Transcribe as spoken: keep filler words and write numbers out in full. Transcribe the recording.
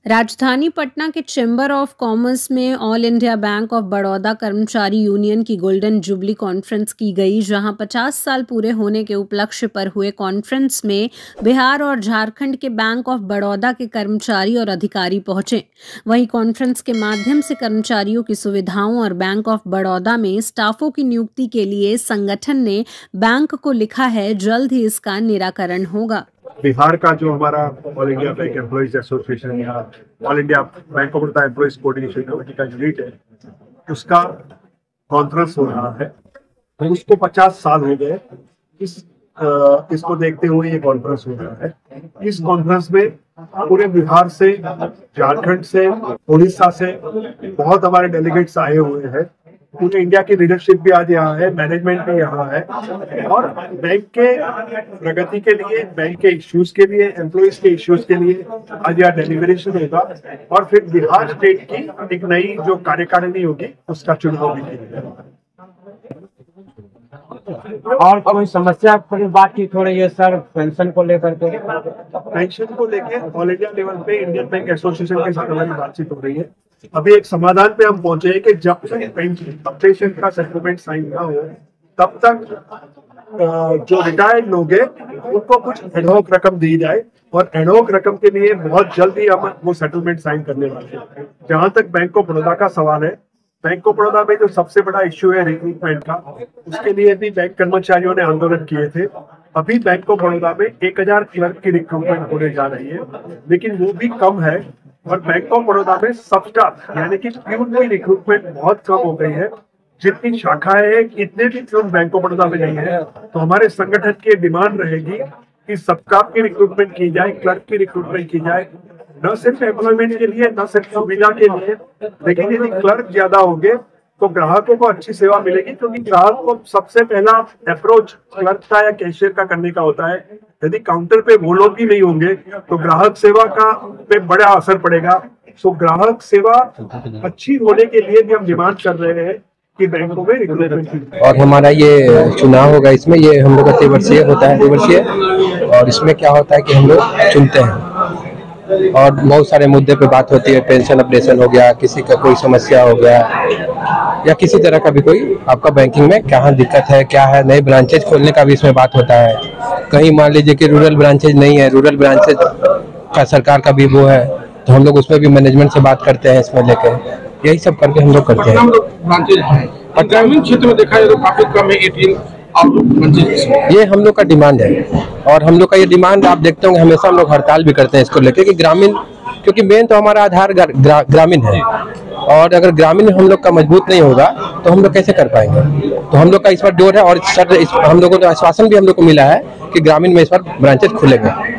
राजधानी पटना के chamber of commerce में all India bank of Baroda कर्मचारी यूनियन की गोल्डन जुबली कॉन्फ्रेंस की गई, जहां पचास साल पूरे होने के उपलक्ष्य पर हुए कॉन्फ्रेंस में बिहार और झारखंड के बैंक ऑफ बड़ौदा के कर्मचारी और अधिकारी पहुंचे। वहीं कॉन्फ्रेंस के माध्यम से कर्मचारियों की सुविधाओं और बैंक ऑफ बड़ौदा में स्टाफों की नियुक्ति के लिए संगठन ने बैंक को लिखा है, जल्द ही इसका निराकरण होगा। बिहार का जो हमारा all India bank employees association या all India bank of Baroda employees coordination committee का यूनिट है, उसका कॉन्फ्रेंस हो रहा है। तो उसको पचास साल हो गए। इस आ, इसको देखते हुए ये कॉन्फ्रेंस हो रहा है। इस कॉन्फ्रेंस में पूरे बिहार से, झारखंड से, उड़ीसा से बहुत हमारे डेलीगेट्स आए हुए हैं। पूरे इंडिया की लीडरशिप भी आज यहाँ है, मैनेजमेंट भी यहाँ है और बैंक के प्रगति के लिए, बैंक के इश्यूज के लिए, एम्प्लॉइज के इश्यूज के लिए आज यहाँ डेलिब्रेशन होगा और फिर बिहार स्टेट की एक नई जो कार्यकारिणी होगी उसका चुनाव भी किया जाएगा। और कोई समस्या थोड़ी बात की थोड़ी ये सर पेंशन को लेकर के पेंशन को लेकर ऑल इंडिया लेवल पे इंडियन बैंक एसोसिएशन के साथ हमारी बातचीत हो रही है। अभी एक समाधान पे हम पहुंचे हैं कि जब तक पेंशन का सेटलमेंट साइन ना हो तब तक जो रिटायर्ड लोग हैं उनको कुछ एडहॉक रकम दी जाए और एडहॉक रकम के लिए बहुत जल्दी हम वो सेटलमेंट साइन करने वाले हैं। जहां तक बैंक ऑफ बड़ौदा का सवाल है, बैंक ऑफ बड़ौदा में जो सबसे बड़ा इश्यू है रिक्रूटमेंट का, उसके लिए भी बैंक कर्मचारियों ने आंदोलन किए थे। अभी बैंक ऑफ बड़ौदा में एक हजार क्लर्क की रिक्रूटमेंट होने जा रही है, लेकिन वो भी कम है और बैंक ऑफ बड़ौदा में सब स्टाफ यानी कि प्यून की रिक्रूटमेंट बहुत कम हो गई है। जितनी शाखाएं हैं इतने भी प्यून बैंक ऑफ बड़ौदा में नहीं है। तो हमारे संगठन की डिमांड रहेगी कि सब स्टाफ की रिक्रूटमेंट की जाए, क्लर्क की रिक्रूटमेंट की जाए, न सिर्फ एम्प्लॉयमेंट के लिए, न सिर्फ सुविधा के लिए, लेकिन यदि क्लर्क ज्यादा होंगे तो ग्राहकों को अच्छी सेवा मिलेगी। क्योंकि ग्राहक को सबसे पहला अप्रोच क्लर्क का या कैशियर का करने का होता है। यदि काउंटर पे वो लोग भी नहीं होंगे तो ग्राहक सेवा का पे बड़ा असर पड़ेगा। सो ग्राहक सेवा अच्छी होने के लिए भी हम डिमांड कर रहे हैं कि बैंकों में रिक्रूटमेंट। और हमारा ये चुनाव होगा, इसमें ये हम लोग का त्रिवर्षीय होता है त्रिवर्षीय और इसमें क्या होता है कि हम लोग चुनते हैं और बहुत सारे मुद्दे पे बात होती है। पेंशन अपडेशन हो गया, किसी का कोई समस्या हो गया या किसी तरह का भी कोई आपका बैंकिंग में कहाँ दिक्कत है, क्या है, नए ब्रांचेज खोलने का भी इसमें बात होता है। कहीं मान लीजिए कि रूरल ब्रांचेज नहीं है, रूरल ब्रांचेज का सरकार का भी वो है, तो हम लोग उसमें भी मैनेजमेंट से बात करते हैं इसमें लेकर। यही सब करके हम लोग करते हैं। ग्रामीण क्षेत्र में देखा जाए तो काफी कम है एटीएम। ये हम लोग का डिमांड है और हम लोग का ये डिमांड आप देखते होंगे, हमेशा हम लोग हड़ताल भी करते हैं इसको लेकर कि ग्रामीण, क्योंकि मेन तो हमारा आधार ग्रा, ग्रामीण है और अगर ग्रामीण हम लोग का मजबूत नहीं होगा तो हम लोग कैसे कर पाएंगे। तो हम लोग का इस बार डोर है और सर हम लोगों को आश्वासन भी हम लोग को मिला है कि ग्रामीण में इस बार ब्रांचेस खुलेंगे।